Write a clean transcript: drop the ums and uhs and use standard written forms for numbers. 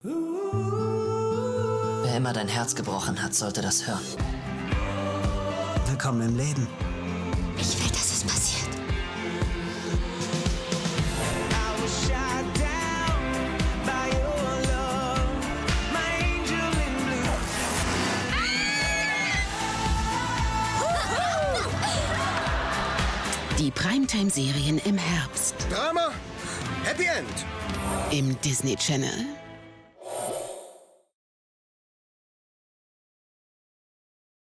Wer immer dein Herz gebrochen hat, sollte das hören. Willkommen im Leben. Ich will, dass es passiert. Die Primetime-Serien im Herbst. Drama, Happy End. Im Disney Channel.